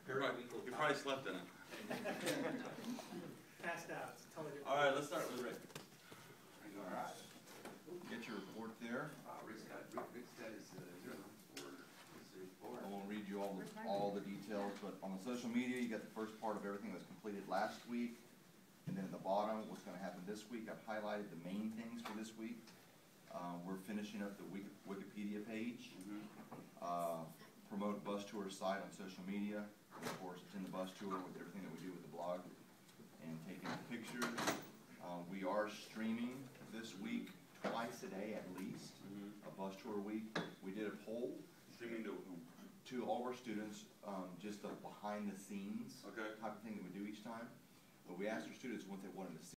You probably slept in it. Passed out. It's totally different. All right, let's start with Rick. All right. Get your report there. Rick's got his I won't read you all the details, but on the social media, you got the first part of everything that was completed last week. And then at the bottom, what's going to happen this week. I've highlighted the main things for this week. We're finishing up the Wikipedia page. Promote bus tour site on social media. And of course, it's in the bus tour with everything that we do with the blog and taking pictures. We are streaming this week twice a day at least. A bus tour week. We did a poll. Streaming to who? To all of our students, just the behind the scenes Okay. type of thing that we do each time. But we asked our students what they wanted to see.